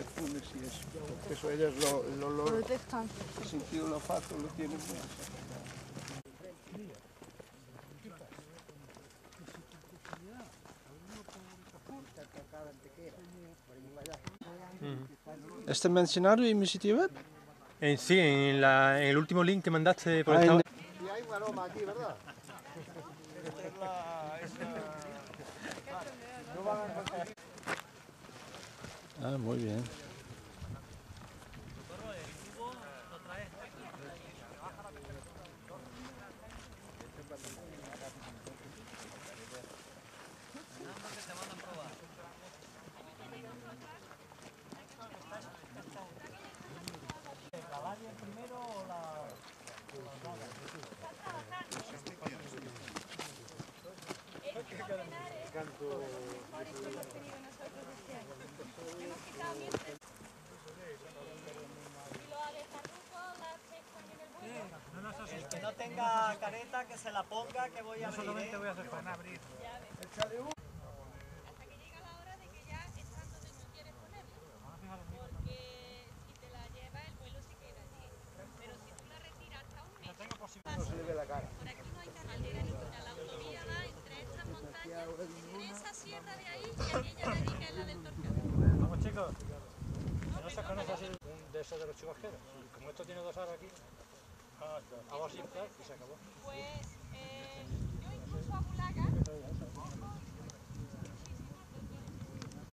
perfumes y eso. Porque eso ellas lo detectan. el sentido del olfato lo tienen muy ¿Está mencionado en mi sitio web? Sí, en el último link que mandaste por esta... Y hay un aroma aquí, ¿verdad? Ah, muy bien. El que no tenga careta, que se la ponga, que voy a abrir. Solamente voy a hacer para abrir. Hasta que llega la hora de que ya estás donde tú quieres ponerla. Porque si te la lleva, el vuelo se queda allí. Pero si tú la retiras hasta un metro, por aquí no hay carretera ninguna. La autovía va entre estas montañas, en esa sierra de ahí y aquella de allí que es la del Torcado. Vamos, chicos. No se conoce así de eso de los chubasqueros. Como esto tiene 2 aros aquí, hago así y se acabó. Pues yo incluso a Bulaga